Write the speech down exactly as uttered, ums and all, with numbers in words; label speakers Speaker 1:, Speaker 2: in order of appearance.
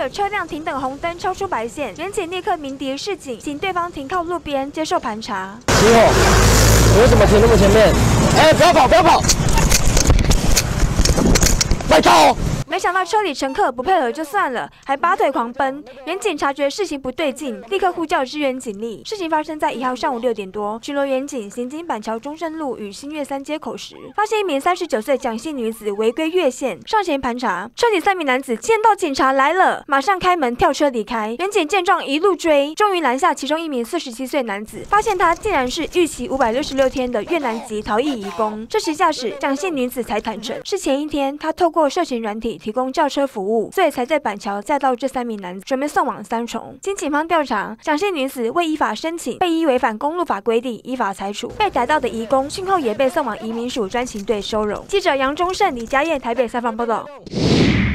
Speaker 1: 有车辆停等红灯超出白线，民警立刻鸣笛示警，请对方停靠路边接受盘查。
Speaker 2: 师傅，你为什么停那么前面？哎，不要跑，不要跑！快靠！
Speaker 1: 没想到车里乘客不配合就算了，还拔腿狂奔。民警察觉事情不对劲，立刻呼叫支援警力。事情发生在一号上午六点多，巡逻员警行经板桥中正路与新月三街口时，发现一名三十九岁蒋姓女子违规越线，上前盘查。车里三名男子见到警察来了，马上开门跳车离开。员警见状一路追，终于拦下其中一名四十七岁男子，发现他竟然是逾期五百六十六天的越南籍逃逸移工。这时驾驶蒋姓女子才坦诚，是前一天她透过社群软体 提供轿车服务，所以才在板桥载到这三名男子，准备送往三重。经警方调查，蒋姓女子未依法申请，被依违反公路法规定依法裁处。被逮到的移工讯后也被送往移民署专勤队收容。记者杨忠胜、李家燕台北采访报道。